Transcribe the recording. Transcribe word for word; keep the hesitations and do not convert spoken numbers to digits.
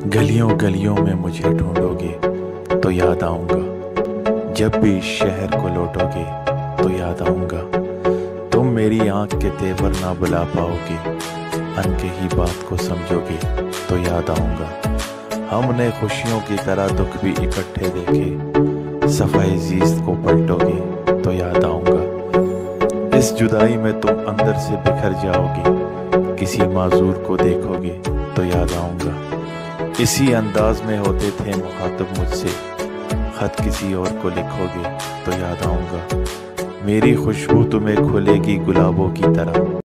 गलियों गलियों में मुझे ढूंढोगे तो याद आऊंगा। जब भी इस शहर को लौटोगे तो याद आऊंगा। तुम मेरी आंख के तेवर ना बुला पाओगे, अनकही बात को समझोगे तो याद आऊंगा। हमने खुशियों की तरह दुख भी इकट्ठे देखे, सफाई जीस्त को पलटोगे तो याद आऊंगा। इस जुदाई में तुम अंदर से बिखर जाओगे, किसी माजूर को देखोगे तो याद आऊंगा। इसी अंदाज में होते थे मुखातिब मुझसे, खत किसी और को लिखोगे तो याद आऊंगा। मेरी खुशबू तुम्हें खुलेगी गुलाबों की तरह।